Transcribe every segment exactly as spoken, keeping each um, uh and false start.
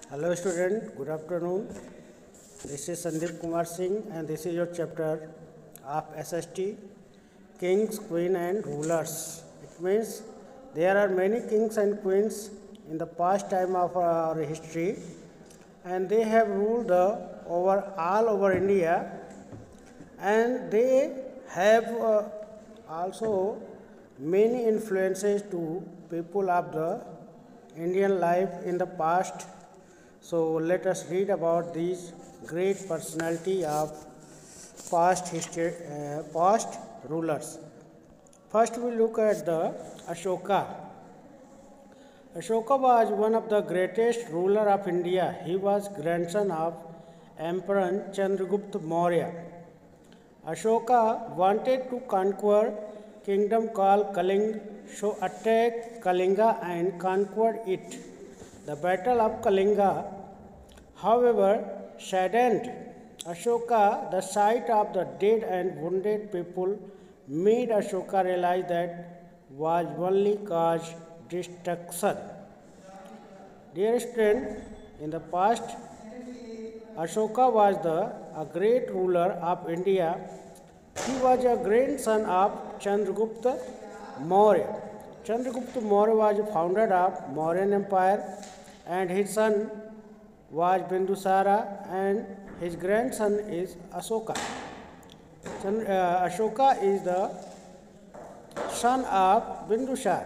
Hello student, good afternoon. This is Sandeep Kumar Singh and this is your chapter of S S T, Kings, Queen and Rulers. It means there are many kings and queens in the past time of our history and they have ruled the, over all over India, and they have uh, also many influences to people of the Indian life in the past. So let us read about these great personality of past history, uh, past rulers. First we look at the Ashoka. Ashoka was one of the greatest ruler of India. He was grandson of Emperor Chandragupta Maurya. Ashoka wanted to conquer kingdom called Kalinga, so attacked Kalinga and conquered it. The Battle of Kalinga, however, saddened Ashoka. The sight of the dead and wounded people made Ashoka realize that was only caused destruction. Dear student, in the past, Ashoka was the, a great ruler of India. He was a grandson of Chandragupta Maurya. Chandragupta Maurya was the founder of Mauryan Empire, and his son was Bindusara, and his grandson is Ashoka. Chand- uh, Ashoka is the son of Bindusara.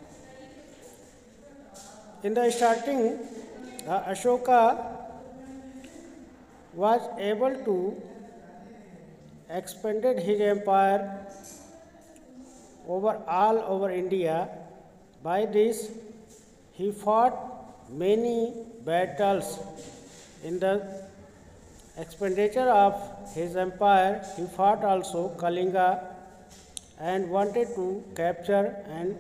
In the starting, uh, Ashoka was able to expanded his empire over all over India. By this, he fought many battles. In the expenditure of his empire, he fought also Kalinga and wanted to capture and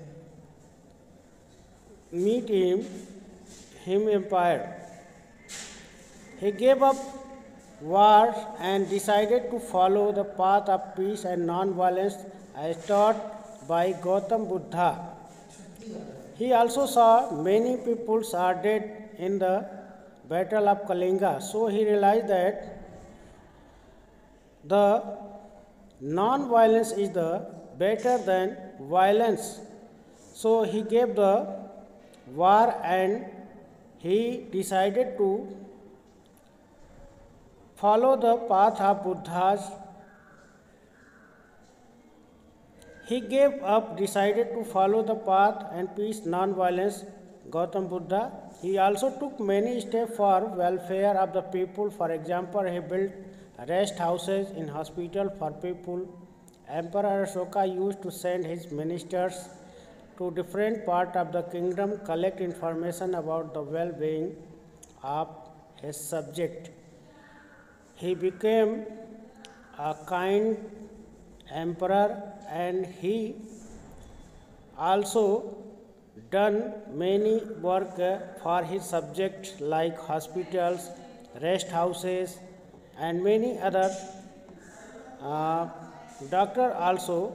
meet him, him empire. He gave up wars and decided to follow the path of peace and non-violence as taught by Gautam Buddha. He also saw many people are dead in the battle of Kalinga, so he realized that the non-violence is the better than violence. So he gave the war and he decided to follow the path of Buddha's. He gave up, decided to follow the path and peace, non-violence, Gautam Buddha. He also took many steps for welfare of the people. For example, he built rest houses in hospital for people. Emperor Ashoka used to send his ministers to different parts of the kingdom, collect information about the well-being of his subject. He became a kind emperor, and he also done many work for his subjects like hospitals, rest houses and many other. Uh, doctor also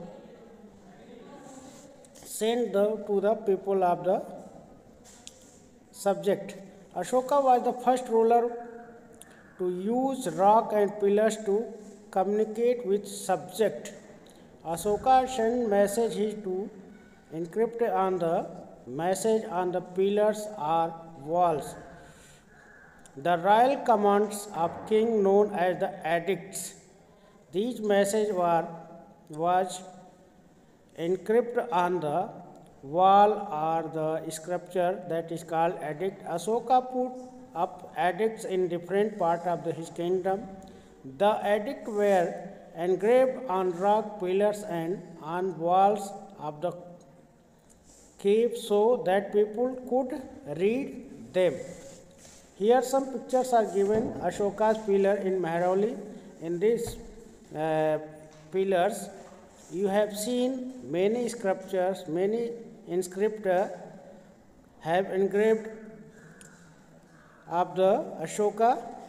sent the, to the people of the subject. Ashoka was the first ruler to use rock and pillars to communicate with subject. Ashoka sent messages to encrypt on the message on the pillars or walls. The royal commands of king known as the edicts. These messages were was encrypted on the wall or the sculpture that is called edict. Ashoka put up edicts in different parts of the, his kingdom. The edicts were engraved on rock pillars and on walls of the cave so that people could read them. Here some pictures are given. Ashoka's pillar in Mehrauli. In these uh, pillars, you have seen many sculptures, many inscriptors have engraved of the Ashoka.